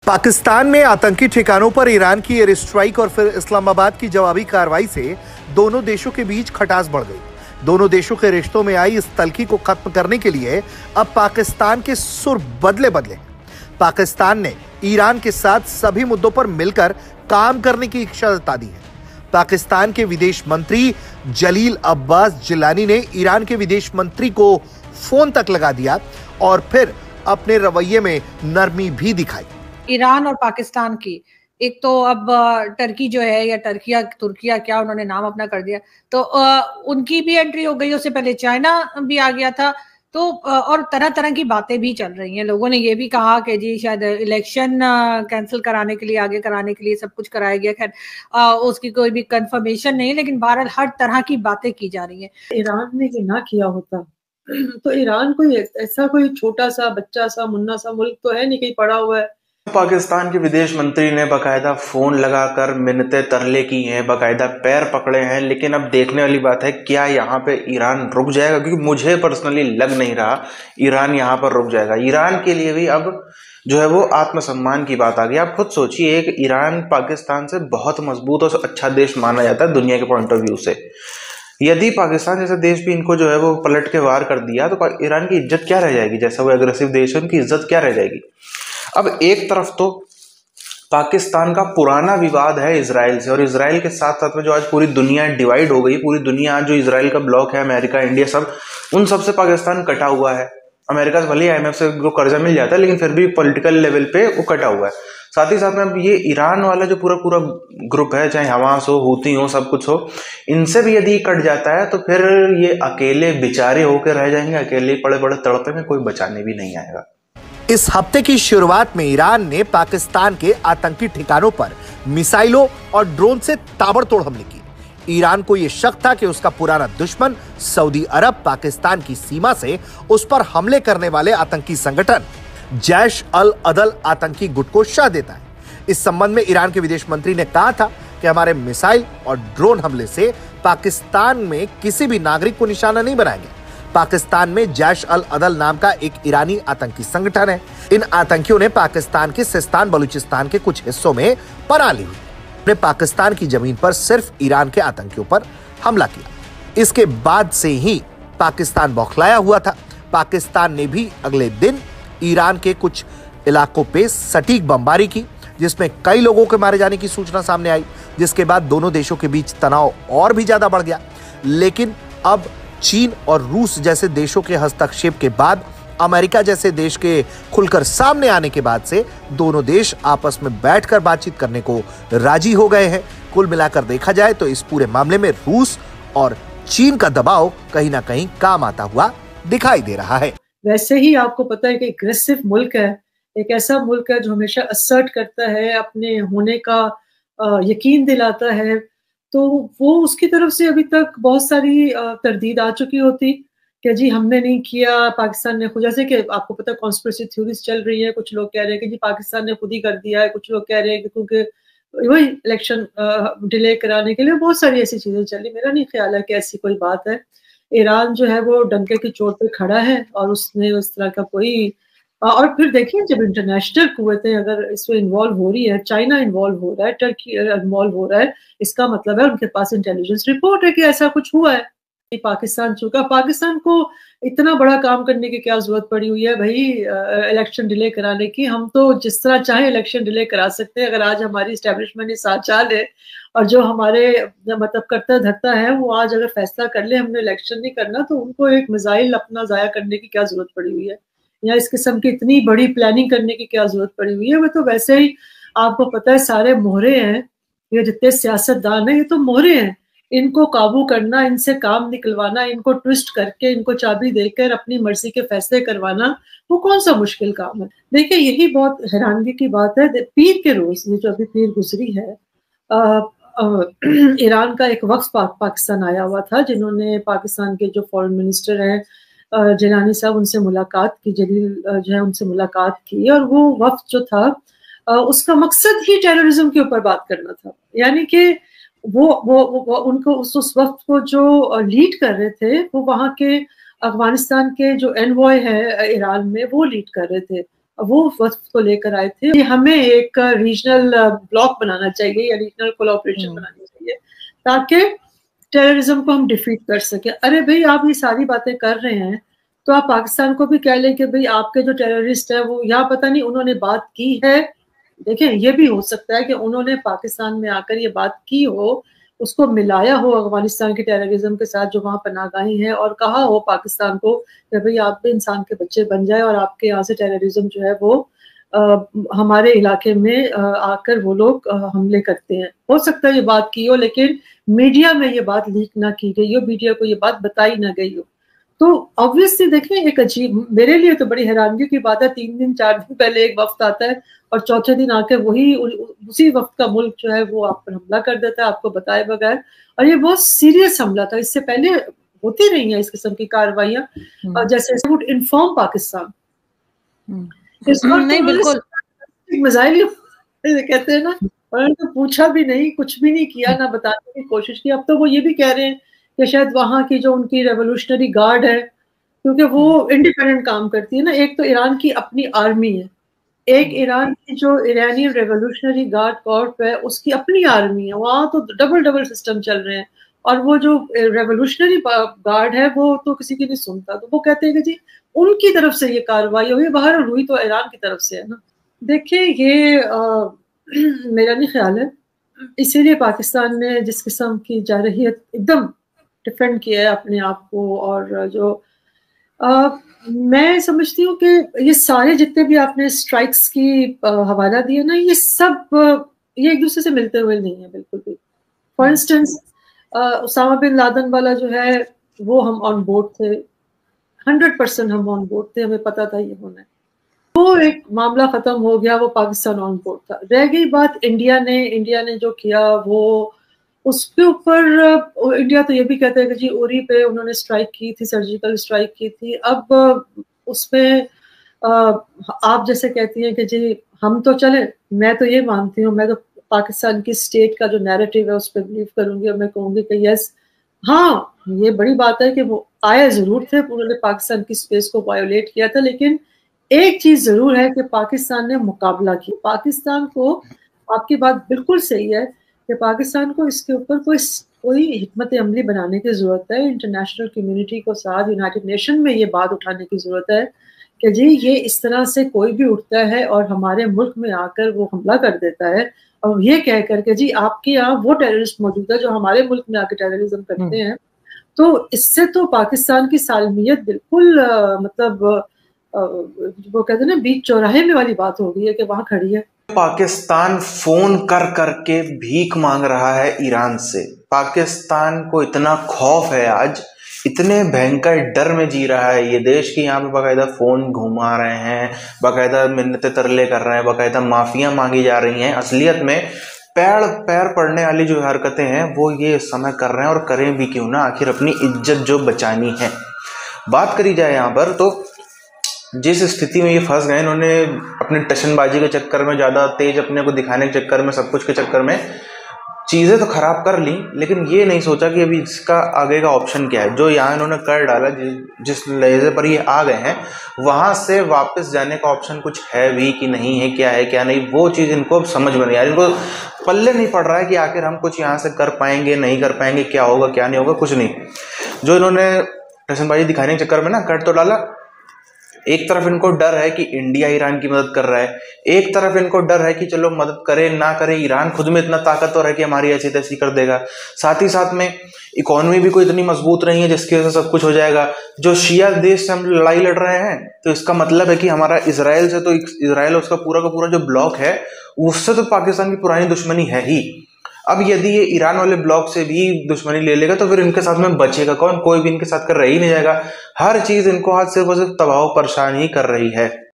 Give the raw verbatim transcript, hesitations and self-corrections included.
पाकिस्तान में आतंकी ठिकानों पर ईरान की एयर स्ट्राइक और फिर इस्लामाबाद की जवाबी कार्रवाई से दोनों देशों के बीच खटास बढ़ गई। दोनों देशों के रिश्तों में आई इस तल्खी को खत्म करने के लिए अब पाकिस्तान के सुर बदले बदले पाकिस्तान ने ईरान के साथ सभी मुद्दों पर मिलकर काम करने की इच्छा जता दी है। पाकिस्तान के विदेश मंत्री जलील अब्बास जिलानी ने ईरान के विदेश मंत्री को फोन तक लगा दिया और फिर अपने रवैये में नरमी भी दिखाई। ईरान और पाकिस्तान की एक तो अब टर्की जो है या टर्किया तुर्किया क्या उन्होंने नाम अपना कर दिया, तो उनकी भी एंट्री हो गई। उससे पहले चाइना भी आ गया था। तो और तरह तरह की बातें भी चल रही हैं। लोगों ने ये भी कहा कि जी शायद इलेक्शन कैंसिल कराने के लिए, आगे कराने के लिए सब कुछ कराया गया। खैर उसकी कोई भी कंफर्मेशन नहीं, लेकिन बहरहाल हर तरह की बातें की जा रही हैं। ईरान ने ये ना किया होता तो ईरान कोई ऐसा कोई छोटा सा बच्चा सा मुन्ना सा मुल्क तो है नहीं, कहीं पड़ा हुआ है। पाकिस्तान के विदेश मंत्री ने बाकायदा फोन लगाकर मिन्नतें तरले की हैं, बाकायदा पैर पकड़े हैं। लेकिन अब देखने वाली बात है क्या यहाँ पे ईरान रुक जाएगा, क्योंकि मुझे पर्सनली लग नहीं रहा ईरान यहाँ पर रुक जाएगा। ईरान के लिए भी अब जो है वो आत्मसम्मान की बात आ गई। आप खुद सोचिए, एक ईरान पाकिस्तान से बहुत मजबूत और अच्छा देश माना जाता है दुनिया के पॉइंट ऑफ व्यू से। यदि पाकिस्तान जैसा देश भी इनको जो है वो पलट के वार कर दिया तो ईरान की इज्जत क्या रह जाएगी? जैसा वो एग्रेसिव देश है उनकी इज्जत क्या रह जाएगी? अब एक तरफ तो पाकिस्तान का पुराना विवाद है इजराइल से, और इजराइल के साथ साथ में जो आज पूरी दुनिया डिवाइड हो गई, पूरी दुनिया आज जो इजराइल का ब्लॉक है, अमेरिका, इंडिया, सब उन सब से पाकिस्तान कटा हुआ है। अमेरिका से भले आईएमएफ से जो कर्जा मिल जाता है, लेकिन फिर भी पॉलिटिकल लेवल पे वो कटा हुआ है। साथ ही साथ में अब ये ईरान वाला जो पूरा पूरा ग्रुप है, चाहे हमास हो, हूती हो, सब कुछ हो, इनसे भी यदि कट जाता है तो फिर ये अकेले बेचारे होकर रह जाएंगे, अकेले पड़े पड़े तड़पे में, कोई बचाने भी नहीं आएगा। इस हफ्ते की शुरुआत में ईरान ने पाकिस्तान के आतंकी ठिकानों पर मिसाइलों और ड्रोन से ताबड़तोड़ हमले किए। ईरान को यह शक था कि उसका पुराना दुश्मन सऊदी अरब पाकिस्तान की सीमा से उस पर हमले करने वाले आतंकी संगठन जैश अल अदल आतंकी गुट को शाह देता है। इस संबंध में ईरान के विदेश मंत्री ने कहा था कि हमारे मिसाइल और ड्रोन हमले से पाकिस्तान में किसी भी नागरिक को निशाना नहीं बनाया गया। पाकिस्तान में जैश अल अदल नाम का एक ईरानी आतंकी संगठन है। इन आतंकियों ने पाकिस्तान के सिस्तान बलूचिस्तान के कुछ हिस्सों में पनाह ली हुई ने पाकिस्तान की जमीन पर सिर्फ ईरान के आतंकियों पर हमला किया। इसके बाद से ही पाकिस्तान बौखलाया हुआ था। पाकिस्तान ने भी अगले दिन ईरान के कुछ इलाकों पे सटीक बमबारी की, जिसमें कई लोगों के मारे जाने की सूचना सामने आई, जिसके बाद दोनों देशों के बीच तनाव और भी ज्यादा बढ़ गया। लेकिन अब चीन और रूस जैसे देशों के हस्तक्षेप के बाद, अमेरिका जैसे देश के खुलकर सामने आने के बाद से दोनों देश आपस में बैठकर बातचीत करने को राजी हो गए हैं। कुल मिलाकर देखा जाए तो इस पूरे मामले में रूस और चीन का दबाव कहीं ना कहीं काम आता हुआ दिखाई दे रहा है। वैसे ही आपको पता है कि एग्रेसिव मुल्क है, एक ऐसा मुल्क है जो हमेशा असर्ट करता है, अपने होने का यकीन दिलाता है, तो वो उसकी तरफ से अभी तक बहुत सारी तरदीद आ चुकी होती कि जी हमने नहीं किया, पाकिस्तान ने खुद, जैसे कि आपको पता है कॉन्स्पिरेसी थ्योरीज चल रही है। कुछ लोग कह रहे हैं कि जी पाकिस्तान ने खुद ही कर दिया है, कुछ लोग कह रहे हैं कि क्योंकि वही इलेक्शन डिले कराने के लिए, बहुत सारी ऐसी चीजें चली। मेरा नहीं ख्याल है कि ऐसी कोई बात है। ईरान जो है वो डंके की चोट पे खड़ा है और उसने उस तरह का कोई, और फिर देखिए जब इंटरनेशनल कुव्वतें अगर इसमें इन्वॉल्व हो रही है, चाइना इन्वॉल्व हो रहा है, टर्की इन्वॉल्व हो रहा है, इसका मतलब है उनके पास इंटेलिजेंस रिपोर्ट है कि ऐसा कुछ हुआ है। पाकिस्तान चुका, पाकिस्तान को इतना बड़ा काम करने की क्या जरूरत पड़ी हुई है भाई इलेक्शन डिले कराने की? हम तो जिस तरह चाहे इलेक्शन डिले करा सकते हैं। अगर आज हमारी एस्टेब्लिशमेंट ने साथ चाल है और जो हमारे मतलब करता धरता है वो आज अगर फैसला कर ले हमने इलेक्शन नहीं करना, तो उनको एक मिसाइल अपना जाया करने की क्या जरूरत पड़ी हुई है, या इस किस्म की इतनी बड़ी प्लानिंग करने की क्या जरूरत पड़ी हुई है? वो तो वैसे ही आपको पता है सारे मोहरे हैं, ये जितने सियासतदान हैं ये तो मोहरे हैं। इनको काबू करना, इनसे काम निकलवाना, इनको ट्विस्ट करके, इनको चाबी देकर अपनी मर्जी के फैसले करवाना, वो कौन सा मुश्किल काम है? देखिए यही बहुत हैरानगी की बात है। पीर के रोज, ये जो अभी पीर गुजरी है, आ, आ, ईरान का एक वक्त पा, पाकिस्तान आया हुआ था, जिन्होंने पाकिस्तान के जो फॉरेन मिनिस्टर हैं जिलानी साहब, उनसे मुलाकात की, जलील जो है उनसे मुलाकात की, और वो वक्त जो था उसका मकसद ही टेररिज्म के ऊपर बात करना था। यानी कि वो वो, वो उनको उस, उस वक्त को जो लीड कर रहे थे वो वहाँ के अफगानिस्तान के जो एनवॉय है ईरान में, वो लीड कर रहे थे। वो वक्त को लेकर आए थे कि हमें एक रीजनल ब्लॉक बनाना चाहिए या रीजनल कोलैबोरेशन बनानी चाहिए ताकि टेररिज्म को हम डिफीट कर सके। अरे भाई आप ये सारी बातें कर रहे हैं तो आप पाकिस्तान को भी कह लें कि भाई आपके जो टेररिस्ट है वो यहाँ पता नहीं उन्होंने बात की है। देखें ये भी हो सकता है कि उन्होंने पाकिस्तान में आकर ये बात की हो, उसको मिलाया हो अफगानिस्तान के टेररिज्म के साथ जो वहाँ पनाहगाही है, और कहा हो पाकिस्तान को कि भाई आप भी इंसान के बच्चे बन जाए और आपके यहाँ से टेररिज्म जो है वो आ, हमारे इलाके में आ, आकर वो लोग आ, हमले करते हैं। हो सकता है ये बात की हो लेकिन मीडिया में ये बात लीक ना की गई हो, मीडिया को ये बात बताई ना गई हो। तो ऑब्वियसली देखें एक अजीब, मेरे लिए तो बड़ी हैरानगी की बात है, तीन दिन चार दिन पहले एक वक्त आता है और चौथे दिन आके वही उसी वक्त का मुल्क जो है वो आप पर हमला कर देता है आपको बताए बगैर। और ये बहुत सीरियस हमला था, इससे पहले होती रही हैं इस किस्म की कार्रवाइयां, जैसे वुड इन्फॉर्म पाकिस्तान। नहीं बिल्कुल मिसाइल कहते हैं ना, उन्होंने तो पूछा भी नहीं, कुछ भी नहीं किया, ना बताने की कोशिश की। अब तो वो ये भी कह रहे हैं कि शायद वहाँ की जो उनकी रेवोल्यूशनरी गार्ड है, क्योंकि वो इंडिपेंडेंट काम करती है ना, एक तो ईरान की अपनी आर्मी है, एक ईरान की जो ईरानी रेवोल्यूशनरी गार्ड कॉर्प है उसकी अपनी आर्मी है, वहाँ तो डबल डबल सिस्टम चल रहे हैं। और वो जो रेवोल्यूशनरी गार्ड है वो तो किसी की नहीं सुनता, तो वो कहते हैं कि जी उनकी तरफ से ये कार्रवाई हुई, बाहर हुई तो ईरान की तरफ से है ना। देखिए ये आ, मेरा नहीं ख्याल है, इसीलिए पाकिस्तान ने जिस किस्म की जारहियत एकदम डिफेंड किया है अपने आप को, और जो आ, मैं समझती हूँ कि ये सारे जितने भी आपने स्ट्राइक्स की हवाला दिया ना, ये सब ये एक दूसरे से मिलते हुए नहीं है बिल्कुल भी। For instance Usama bin Laden वाला जो है वो हम ऑन बोर्ड थे, हंड्रेड परसेंट हम ऑन बोर्ड थे, हमें पता था ये होना है, वो एक मामला खत्म हो गया, वो पाकिस्तान ऑन बोर्ड था। रह गई बात इंडिया ने, इंडिया ने जो किया वो उसके ऊपर इंडिया तो ये भी कहते हैं कि जी उरी पे उन्होंने स्ट्राइक की थी, सर्जिकल स्ट्राइक की थी। अब उसमें आप जैसे कहती हैं कि जी हम तो चले, मैं तो ये मानती हूँ, मैं तो पाकिस्तान की स्टेट का जो नैरेटिव है उस पर बिलीव करूंगी और मैं कहूंगी कि यस हाँ ये बड़ी बात है कि वो आए जरूर थे, उन्होंने पाकिस्तान की स्पेस को वायोलेट किया था, लेकिन एक चीज जरूर है कि पाकिस्तान ने मुकाबला किया। पाकिस्तान को, आपकी बात बिल्कुल सही है कि पाकिस्तान को इसके ऊपर कोई कोई हिकमत अमली बनाने की जरूरत है, इंटरनेशनल कम्युनिटी को साथ यूनाइटेड नेशन में ये बात उठाने की जरूरत है कि जी ये इस तरह से कोई भी उठता है और हमारे मुल्क में आकर वो हमला कर देता है और ये कह करके जी आपके यहाँ वो टेररिस्ट मौजूद है जो हमारे मुल्क में आकर टेररिज्म करते हैं, तो इससे तो पाकिस्तान की सालमियत बिल्कुल आ, मतलब आ, वो कहते हैं ना बीच चौराहे में वाली बात हो गई है कि वहाँ खड़ी है। पाकिस्तान फोन कर करके भीख मांग रहा है ईरान से। पाकिस्तान को इतना खौफ है आज, इतने भयंकर डर में जी रहा है ये देश कि यहाँ पे बाकायदा फोन घुमा रहे हैं, बाकायदा मिन्नतें तरले कर रहे हैं, बाकायदा माफिया मांगी जा रही हैं। असलियत में पैर पैर पड़ने वाली जो हरकतें हैं वो ये इस समय कर रहे हैं, और करें भी क्यों ना, आखिर अपनी इज्जत जो बचानी है। बात करी जाए यहाँ पर तो जिस स्थिति में ये फंस गए, इन्होंने अपने टशनबाजी के चक्कर में, ज़्यादा तेज अपने को दिखाने के चक्कर में, सब कुछ के चक्कर में चीज़ें तो ख़राब कर ली, लेकिन ये नहीं सोचा कि अभी इसका आगे का ऑप्शन क्या है। जो यहाँ इन्होंने कर डाला, जिस जिस लहजे पर ये आ गए हैं, वहाँ से वापस जाने का ऑप्शन कुछ है भी कि नहीं है, क्या है क्या नहीं, वो चीज़ इनको अब समझ में नहीं आ रही। इनको पल्ले नहीं पड़ रहा है कि आखिर हम कुछ यहाँ से कर पाएंगे नहीं कर पाएंगे, क्या होगा क्या नहीं होगा, कुछ नहीं। जो इन्होंने टशनबाजी दिखाने के चक्कर में ना कर तो डाला, एक तरफ इनको डर है कि इंडिया ईरान की मदद कर रहा है, एक तरफ इनको डर है कि चलो मदद करे ना करे, ईरान खुद में इतना ताकतवर है कि हमारी ऐसी तैसी कर देगा। साथ ही साथ में इकोनॉमी भी कोई इतनी मजबूत नहीं है जिसकी वजह से सब कुछ हो जाएगा। जो शिया देश से हम लड़ाई लड़ रहे हैं तो इसका मतलब है कि हमारा इसराइल से, तो इसराइल उसका पूरा का पूरा जो ब्लॉक है उससे तो पाकिस्तान की पुरानी दुश्मनी है ही। अब यदि ये ईरान वाले ब्लॉक से भी दुश्मनी ले लेगा तो फिर इनके साथ में बचेगा कौन? कोई भी इनके साथ कर रह ही नहीं जाएगा। हर चीज इनको आज सिर्फ और सिर्फ तबाह परेशान ही कर रही है।